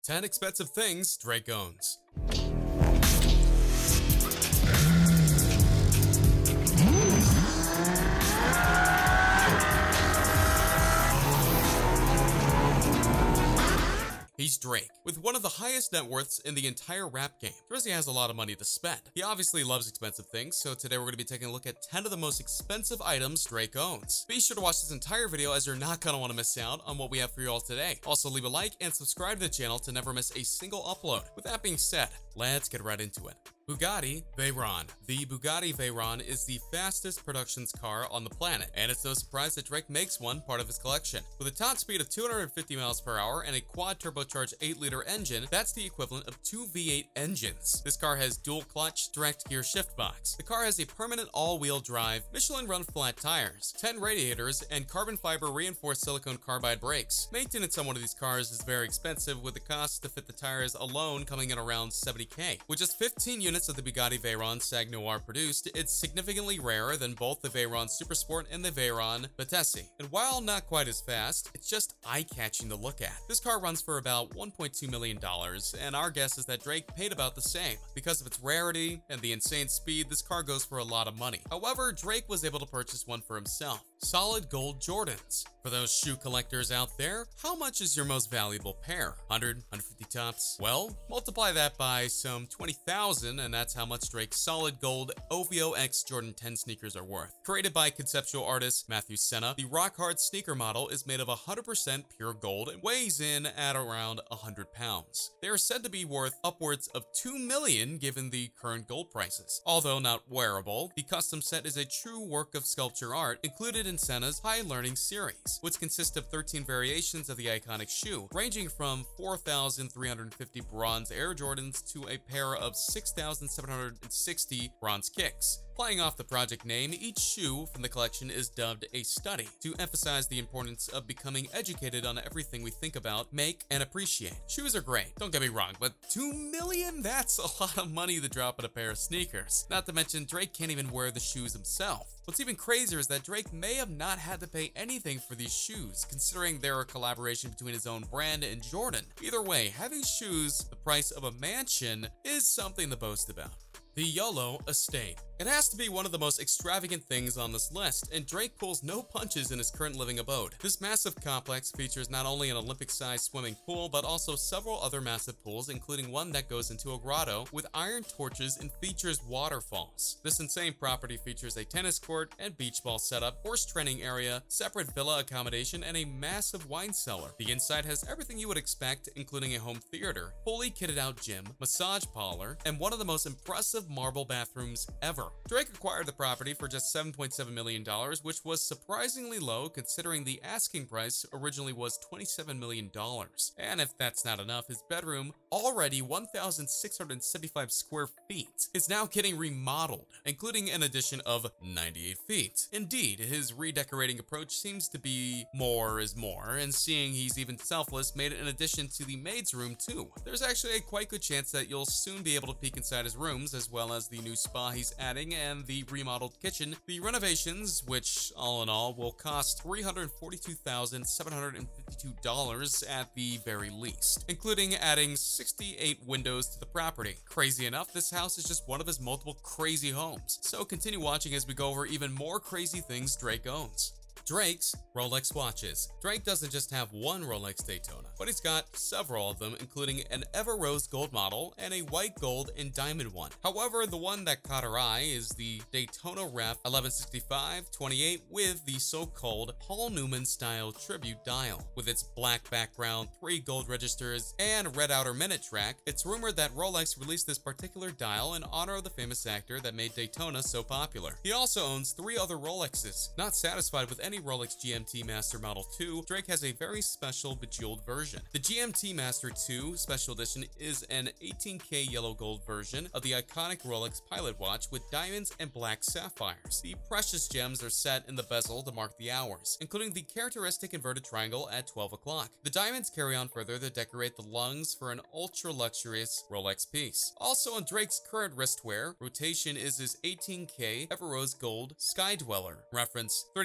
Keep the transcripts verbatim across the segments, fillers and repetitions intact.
ten expensive things Drake owns. He's Drake, with one of the highest net worths in the entire rap game. Drizzy has a lot of money to spend. He obviously loves expensive things, so today we're going to be taking a look at ten of the most expensive items Drake owns. Be sure to watch this entire video as you're not going to want to miss out on what we have for you all today. Also, leave a like and subscribe to the channel to never miss a single upload. With that being said, let's get right into it. Bugatti Veyron. The Bugatti Veyron is the fastest productions car on the planet, and it's no surprise that Drake makes one part of his collection. With a top speed of two hundred fifty miles per hour and a quad turbocharged eight liter engine, that's the equivalent of two V eight engines. This car has dual clutch, direct gear shift box. The car has a permanent all-wheel drive, Michelin run flat tires, ten radiators, and carbon fiber reinforced silicone carbide brakes. Maintenance on one of these cars is very expensive, with the cost to fit the tires alone coming in around seventy K. With just fifteen units of the Bugatti Veyron Sag Noir produced, it's significantly rarer than both the Veyron Supersport and the Veyron Vitesse. And while not quite as fast, it's just eye-catching to look at. This car runs for about one point two million dollars, and our guess is that Drake paid about the same. Because of its rarity and the insane speed, this car goes for a lot of money. However, Drake was able to purchase one for himself. Solid gold Jordans. For those shoe collectors out there, how much is your most valuable pair? one hundred, one hundred fifty tops? Well, multiply that by some twenty thousand, and that's how much Drake's solid gold O V O X Jordan ten sneakers are worth. Created by conceptual artist Matthew Senna, the rock hard sneaker model is made of one hundred percent pure gold and weighs in at around one hundred pounds. They are said to be worth upwards of two million dollars given the current gold prices. Although not wearable, the custom set is a true work of sculpture art included in Senna's High Learning series, which consists of thirteen variations of the iconic shoe, ranging from four thousand three hundred fifty bronze Air Jordans to a pair of six thousand seven hundred sixty bronze kicks. Playing off the project name, each shoe from the collection is dubbed a study to emphasize the importance of becoming educated on everything we think about, make, and appreciate. Shoes are great, don't get me wrong, but two million? That's a lot of money to drop on a pair of sneakers. Not to mention, Drake can't even wear the shoes himself. What's even crazier is that Drake may have not had to pay anything for these shoes, considering they're a collaboration between his own brand and Jordan. Either way, having shoes the price of a mansion is something to boast about. The YOLO Estate. It has to be one of the most extravagant things on this list, and Drake pulls no punches in his current living abode. This massive complex features not only an Olympic-sized swimming pool, but also several other massive pools, including one that goes into a grotto with iron torches and features waterfalls. This insane property features a tennis court and beach ball setup, horse training area, separate villa accommodation, and a massive wine cellar. The inside has everything you would expect, including a home theater, fully kitted out gym, massage parlor, and one of the most impressive marble bathrooms ever. Drake acquired the property for just seven point seven million dollars, which was surprisingly low considering the asking price originally was twenty-seven million dollars. And if that's not enough, his bedroom, already one thousand six hundred seventy-five square feet, is now getting remodeled, including an addition of ninety-eight feet. Indeed, his redecorating approach seems to be more is more, and seeing he's even selfless made it an addition to the maid's room too. There's actually a quite good chance that you'll soon be able to peek inside his rooms, as well as the new spa he's adding and the remodeled kitchen. The renovations, which all in all will cost three hundred forty-two thousand seven hundred fifty-two dollars at the very least, including adding sixty-eight windows to the property. Crazy enough, this house is just one of his multiple crazy homes. So continue watching as we go over even more crazy things Drake owns. Drake's Rolex watches. Drake doesn't just have one Rolex Daytona, but he's got several of them, including an Ever Rose gold model and a white gold and diamond one. However, the one that caught our eye is the Daytona Ref eleven sixty-five twenty-eight with the so-called Paul Newman style tribute dial. With its black background, three gold registers, and red outer minute track, it's rumored that Rolex released this particular dial in honor of the famous actor that made Daytona so popular. He also owns three other Rolexes. Not satisfied with any Rolex G M T Master Model two, Drake has a very special bejeweled version. The G M T Master two Special Edition is an eighteen K yellow gold version of the iconic Rolex Pilot watch with diamonds and black sapphires. The precious gems are set in the bezel to mark the hours, including the characteristic inverted triangle at twelve o'clock. The diamonds carry on further to decorate the lungs for an ultra-luxurious Rolex piece. Also on Drake's current wristwear, rotation is his eighteen K Ever Rose Gold Sky Dweller, reference thirty-two sixty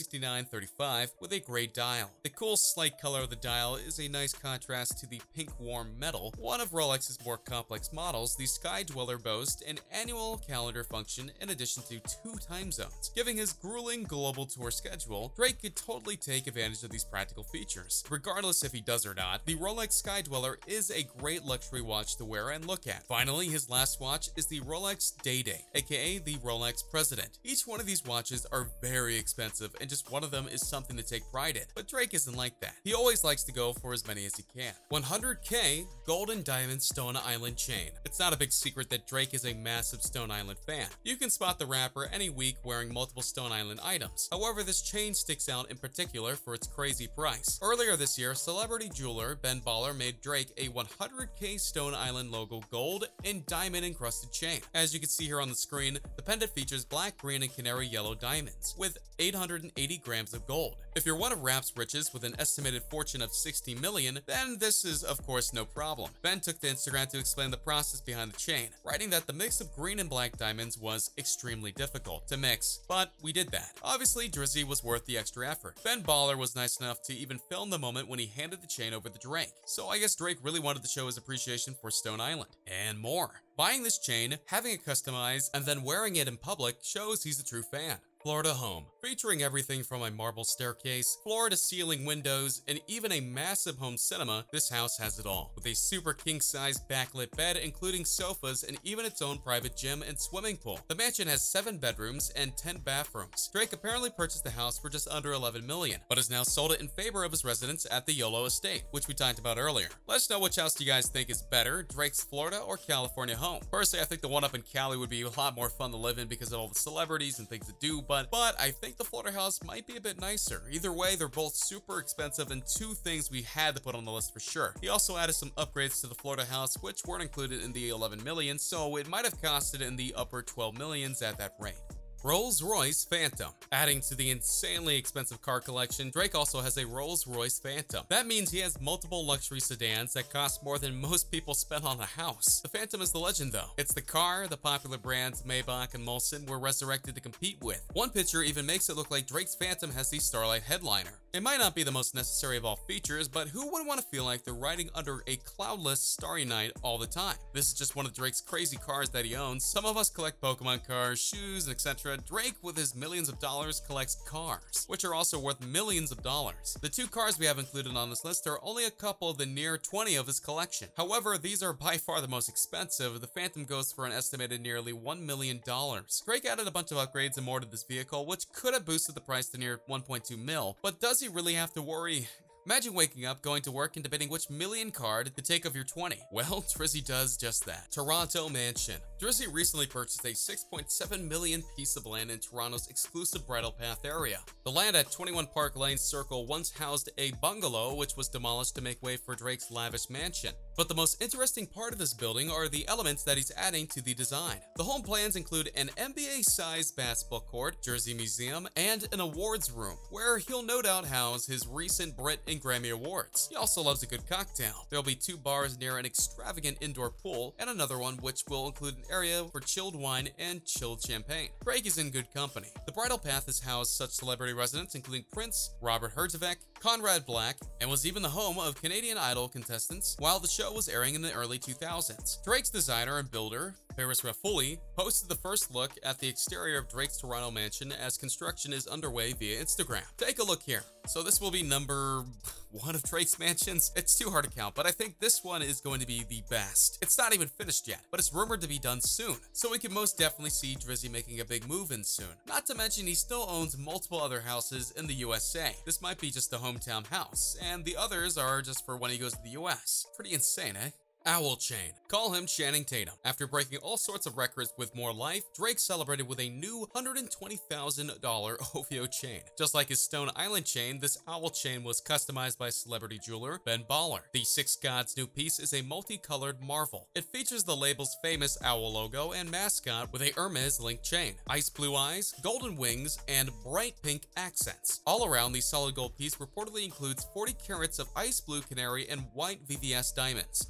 sixty-nine thirty-five with a gray dial. The cool slate color of the dial is a nice contrast to the pink warm metal. One of Rolex's more complex models, the Sky Dweller boasts an annual calendar function in addition to two time zones. Given his grueling global tour schedule, Drake could totally take advantage of these practical features. Regardless if he does or not, the Rolex Sky Dweller is a great luxury watch to wear and look at. Finally, his last watch is the Rolex Day-Day, aka the Rolex President. Each one of these watches are very expensive, and just one of them is something to take pride in. But Drake isn't like that. He always likes to go for as many as he can. one hundred K Gold and Diamond Stone Island Chain. It's not a big secret that Drake is a massive Stone Island fan. You can spot the rapper any week wearing multiple Stone Island items. However, this chain sticks out in particular for its crazy price. Earlier this year, celebrity jeweler Ben Baller made Drake a one hundred K Stone Island logo gold and diamond encrusted chain. As you can see here on the screen, the pendant features black, green, and canary yellow diamonds with eight hundred eighty grams of gold. If you're one of rap's riches with an estimated fortune of sixty million, then this is of course no problem. Ben took to Instagram to explain the process behind the chain, writing that the mix of green and black diamonds was extremely difficult to mix, but we did that. Obviously, Drizzy was worth the extra effort. Ben Baller was nice enough to even film the moment when he handed the chain over to Drake, so I guess Drake really wanted to show his appreciation for Stone Island, and more. Buying this chain, having it customized, and then wearing it in public shows he's a true fan. Florida home, featuring everything from a marble staircase, floor-to-ceiling windows, and even a massive home cinema, this house has it all. With a super king-size backlit bed, including sofas, and even its own private gym and swimming pool. The mansion has seven bedrooms and ten bathrooms. Drake apparently purchased the house for just under eleven million dollars, but has now sold it in favor of his residence at the YOLO estate, which we talked about earlier. Let us know which house you guys think is better, Drake's Florida or California home. Personally, I think the one up in Cali would be a lot more fun to live in because of all the celebrities and things to do, but But I think the Florida house might be a bit nicer. Either way, they're both super expensive and two things we had to put on the list for sure. He also added some upgrades to the Florida house, which weren't included in the eleven million, so it might have costed in the upper twelve millions at that rate. Rolls-Royce Phantom. Adding to the insanely expensive car collection, Drake also has a Rolls-Royce Phantom. That means he has multiple luxury sedans that cost more than most people spend on a house. The Phantom is the legend though. It's the car the popular brands Maybach and Molson were resurrected to compete with. One picture even makes it look like Drake's Phantom has the Starlight headliner. It might not be the most necessary of all features, but who wouldn't want to feel like they're riding under a cloudless, starry night all the time? This is just one of Drake's crazy cars that he owns. Some of us collect Pokemon cars, shoes, et cetera. Drake, with his millions of dollars, collects cars, which are also worth millions of dollars. The two cars we have included on this list are only a couple of the near twenty of his collection. However, these are by far the most expensive. The Phantom goes for an estimated nearly one million dollars. Drake added a bunch of upgrades and more to this vehicle, which could have boosted the price to near one point two mil, but does he really have to worry? Imagine waking up, going to work, and debating which million card to take of your twenty. Well, Drizzy does just that. Toronto Mansion. Drizzy recently purchased a six point seven million piece of land in Toronto's exclusive Bridle Path area. The land at twenty-one Park Lane Circle once housed a bungalow, which was demolished to make way for Drake's lavish mansion. But the most interesting part of this building are the elements that he's adding to the design. The home plans include an N B A-sized basketball court, Jersey Museum, and an awards room, where he'll no doubt house his recent Brit and Grammy Awards. He also loves a good cocktail. There'll be two bars near an extravagant indoor pool, and another one which will include an area for chilled wine and chilled champagne. Drake is in good company. The Bridle Path has housed such celebrity residents including Prince, Robert Herjavec, Conrad Black, and was even the home of Canadian Idol contestants while the show was airing in the early two thousands. Drake's designer and builder, Paris Raffouli, posted the first look at the exterior of Drake's Toronto mansion as construction is underway via Instagram. Take a look here. So this will be number one of Drake's mansions. It's too hard to count, but I think this one is going to be the best. It's not even finished yet, but it's rumored to be done soon. So we can most definitely see Drizzy making a big move in soon. Not to mention he still owns multiple other houses in the U S A. This might be just a hometown house, and the others are just for when he goes to the U S. Pretty insane, eh? Owl Chain. Call him Channing Tatum. After breaking all sorts of records with more life, Drake celebrated with a new one hundred twenty thousand dollar O V O chain. Just like his Stone Island chain, this Owl Chain was customized by celebrity jeweler Ben Baller. The Six Gods new piece is a multicolored marvel. It features the label's famous owl logo and mascot with a Hermes link chain, ice blue eyes, golden wings, and bright pink accents. All around, the solid gold piece reportedly includes forty carats of ice blue canary and white V V S diamonds. According to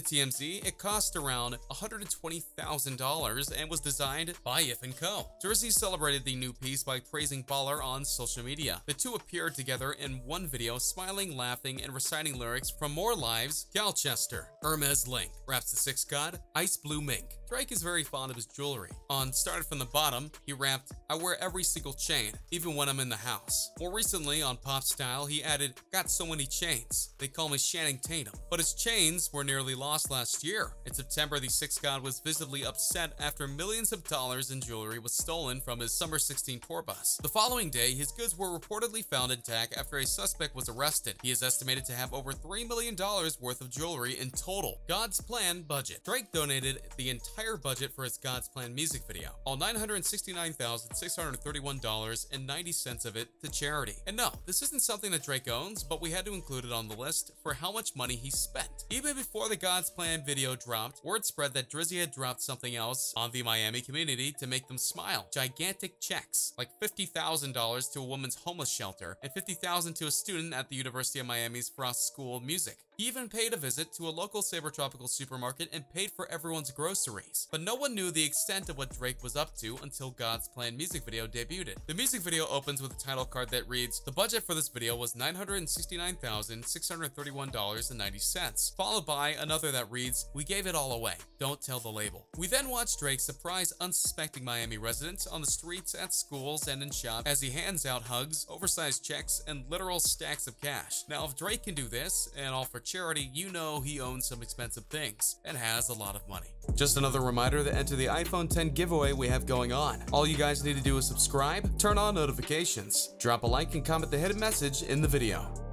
T M Z, it cost around one hundred twenty thousand dollars and was designed by If and Co. Drizzy celebrated the new piece by praising Baller on social media. The two appeared together in one video, smiling, laughing, and reciting lyrics from More Lives, Galchester. Hermes Link raps the Sixth God, Ice Blue Mink. Drake is very fond of his jewelry. On Started From the Bottom, he rapped, I wear every single chain, even when I'm in the house. More recently, on Pop Style, he added, got so many chains. They call me Channing Tatum. But his chains were nearly lost last year. In September, the Sixth God was visibly upset after millions of dollars in jewelry was stolen from his Summer sixteen tour bus. The following day, his goods were reportedly found intact after a suspect was arrested. He is estimated to have over three million dollars worth of jewelry in total. God's Plan budget. Drake donated the entire budget for his God's Plan music video, all nine hundred sixty-nine thousand six hundred thirty-one dollars and ninety cents of it to charity. And no, this isn't something that Drake owns, but we had to include it on the list for how much money he spent. Even before the God's Plan video dropped, word spread that Drizzy had dropped something else on the Miami community to make them smile. Gigantic checks, like fifty thousand dollars to a woman's homeless shelter and fifty thousand dollars to a student at the University of Miami's Frost School of Music. He even paid a visit to a local Sabre Tropical supermarket and paid for everyone's groceries. But no one knew the extent of what Drake was up to until God's Plan music video debuted. The music video opens with a title card that reads, the budget for this video was nine hundred sixty-nine thousand six hundred thirty-one dollars and ninety cents, followed by another that reads, we gave it all away, don't tell the label. We then watch Drake surprise unsuspecting Miami residents on the streets, at schools, and in shops as he hands out hugs, oversized checks, and literal stacks of cash. Now, if Drake can do this, and all for charity, you know he owns some expensive things and has a lot of money. Just another reminder to enter the iPhone ten giveaway we have going on. All you guys need to do is subscribe, turn on notifications, drop a like, and comment the hidden message in the video.